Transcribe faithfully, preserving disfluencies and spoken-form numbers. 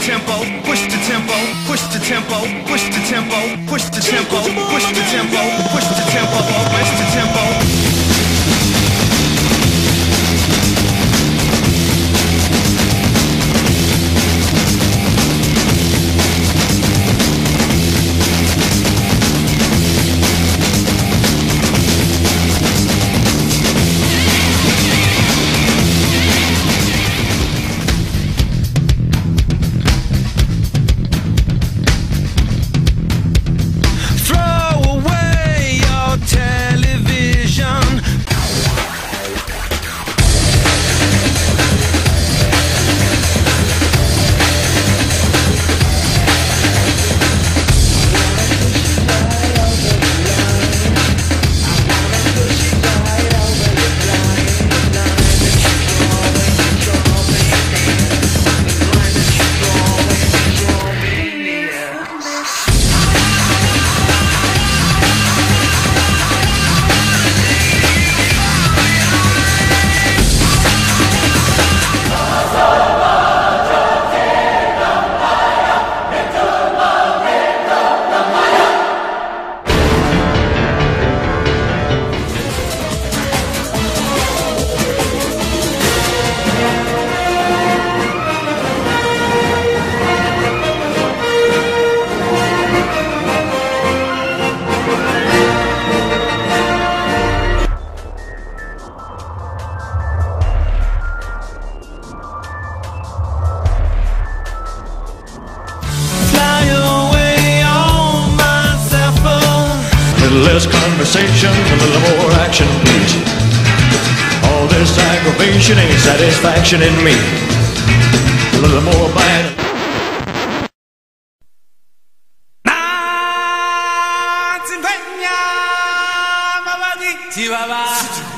tempo, push the tempo, push the tempo, push the tempo, push the tempo, push the tempo, push the tempo, push the tempo. Less conversation, a little more action, please. All this aggravation ain't satisfaction in me. A little more bite. Chihuahua.